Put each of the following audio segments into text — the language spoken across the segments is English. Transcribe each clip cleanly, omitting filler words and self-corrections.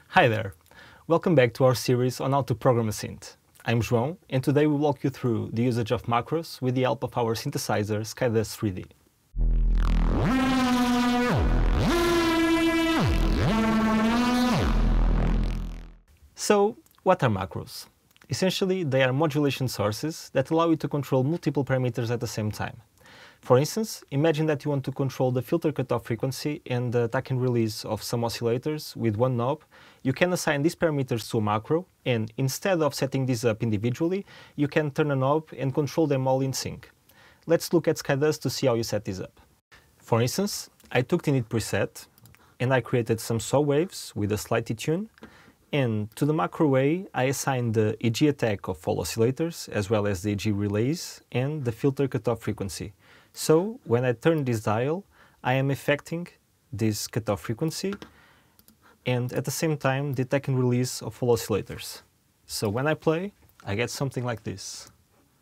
Hi there! Welcome back to our series on how to program a synth. I'm João, and today we'll walk you through the usage of macros with the help of our synthesizer SkyDust 3D. So, what are macros? Essentially, they are modulation sources that allow you to control multiple parameters at the same time. For instance, imagine that you want to control the filter cutoff frequency and the attack and release of some oscillators with one knob. You can assign these parameters to a macro, and instead of setting these up individually, you can turn a knob and control them all in sync. Let's look at SkyDust to see how you set this up. For instance, I took the init preset and I created some saw waves with a slight detune, and to the macro A, I assigned the EG attack of all oscillators, as well as the EG relays and the filter cutoff frequency. So, when I turn this dial, I am affecting this cutoff frequency and at the same time the attack and release of all oscillators. So when I play, I get something like this.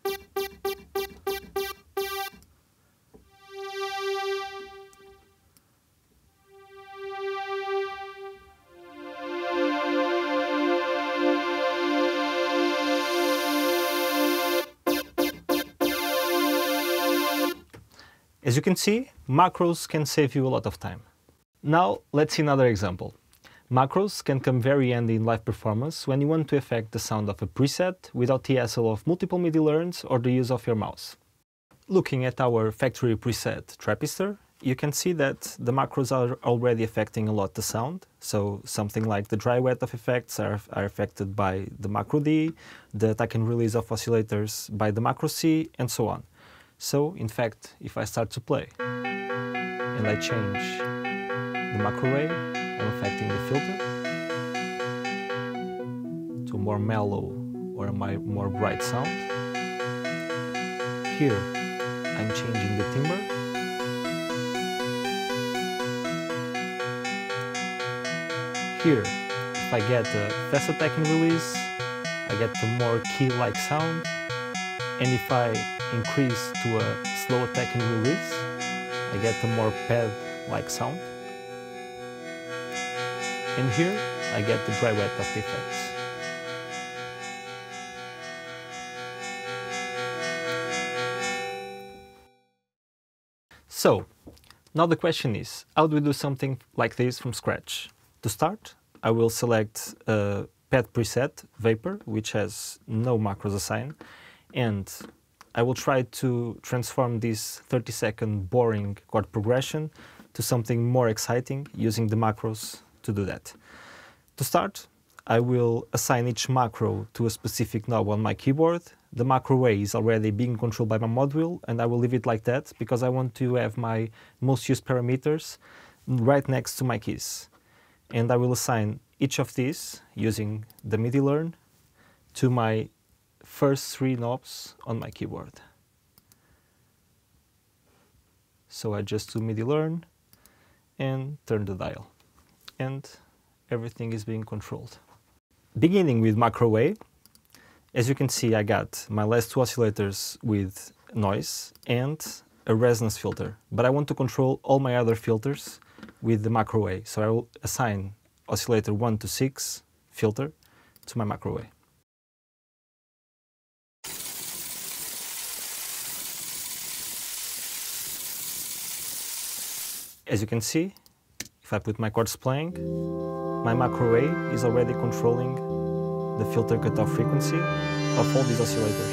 As you can see, macros can save you a lot of time. Now, let's see another example. Macros can come very handy in live performance when you want to affect the sound of a preset without the hassle of multiple MIDI learns or the use of your mouse. Looking at our factory preset Trappister, you can see that the macros are already affecting a lot the sound. So something like the dry wet of effects are affected by the macro D, the attack and release of oscillators by the macro C, and so on. So, in fact, if I start to play and I change the macro A, I'm affecting the filter to a more mellow or a more bright sound. Here, I'm changing the timbre. Here, if I get a fast attack and release, I get a more key-like sound. And if I increase to a slow attack and release, I get a more pad-like sound. And here, I get the dry wet of the effects. So, now the question is, how do we do something like this from scratch? To start, I will select a pad preset, Vapor, which has no macros assigned, and I will try to transform this 30-second boring chord progression to something more exciting using the macros to do that. To start, I will assign each macro to a specific knob on my keyboard. The macro A is already being controlled by my module, and I will leave it like that because I want to have my most used parameters right next to my keys. And I will assign each of these, using the MIDI learn, to my first three knobs on my keyboard. So I just do MIDI learn and turn the dial, and everything is being controlled. Beginning with macro A, as you can see, I got my last two oscillators with noise and a resonance filter, but I want to control all my other filters with the macro A, so I will assign oscillator 1 to 6 filter to my macro A. As you can see, if I put my chords playing, my macro A is already controlling the filter cutoff frequency of all these oscillators.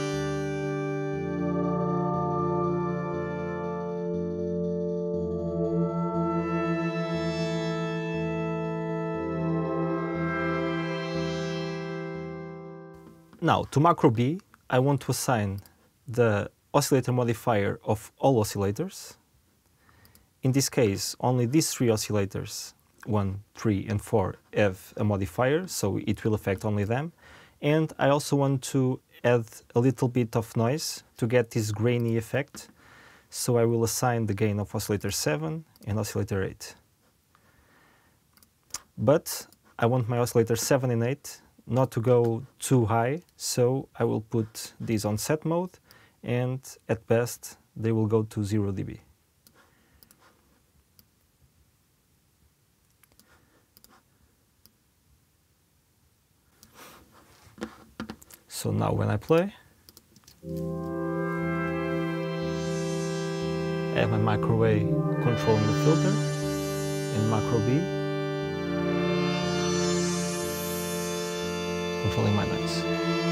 Now, to macro B, I want to assign the oscillator modifier of all oscillators. In this case, only these three oscillators, 1, 3, and 4, have a modifier, so it will affect only them. And I also want to add a little bit of noise to get this grainy effect, so I will assign the gain of oscillator 7 and oscillator 8. But I want my oscillator 7 and 8 not to go too high, so I will put these on set mode, and at best they will go to 0 dB. So now when I play, I have my macro A controlling the filter, and macro B controlling my noise.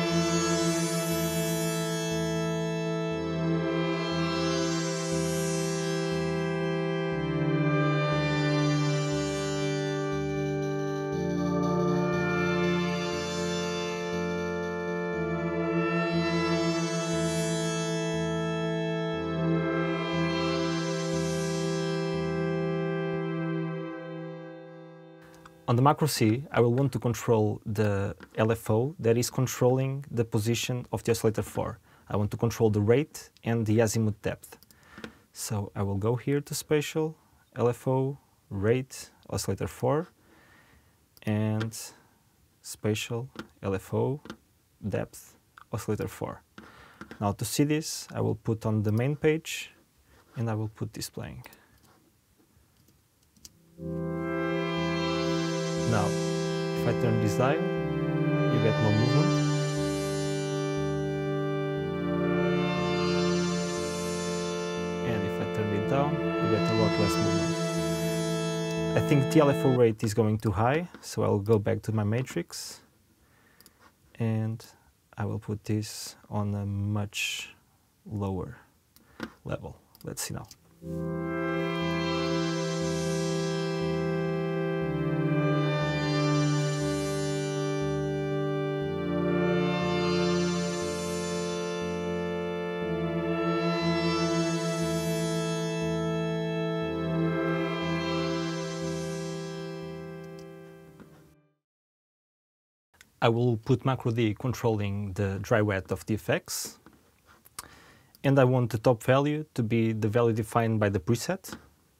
On the macro C, I will want to control the LFO that is controlling the position of the oscillator 4. I want to control the rate and the azimuth depth. So I will go here to Spatial, LFO, rate, oscillator 4, and Spatial, LFO, depth, oscillator 4. Now to see this, I will put on the main page, and I will put this playing. Now, if I turn this dial, you get more movement. And if I turn it down, you get a lot less movement. I think the LFO rate is going too high, so I'll go back to my matrix. And I will put this on a much lower level. Let's see now. I will put macro D controlling the dry wet of the effects, and I want the top value to be the value defined by the preset.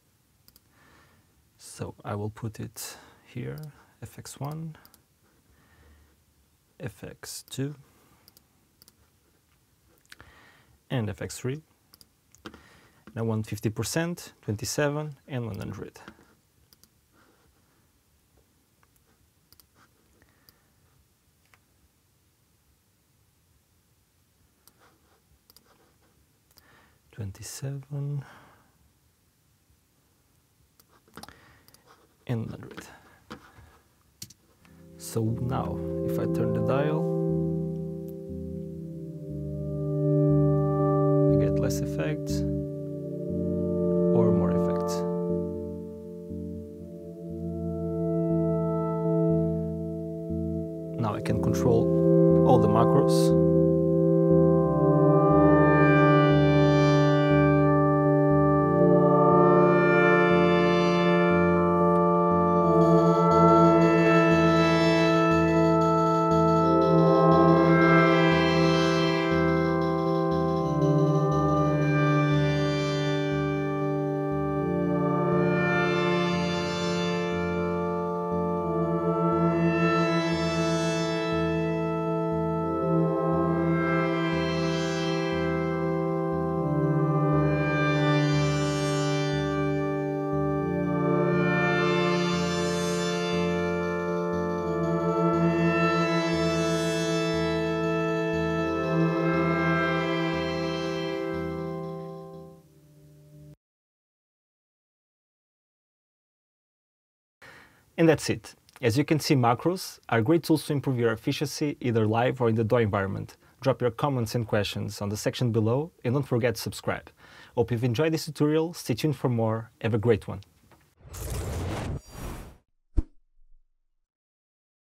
So I will put it here, FX1, FX2, and FX3. And I want 50%, 27, and 100. $27 and 100. So now, if I turn the dial, I get less effect or more effect. Now I can control all the macros. And that's it. As you can see, macros are great tools to improve your efficiency either live or in the DAW environment. Drop your comments and questions on the section below, and don't forget to subscribe. Hope you've enjoyed this tutorial, stay tuned for more, have a great one.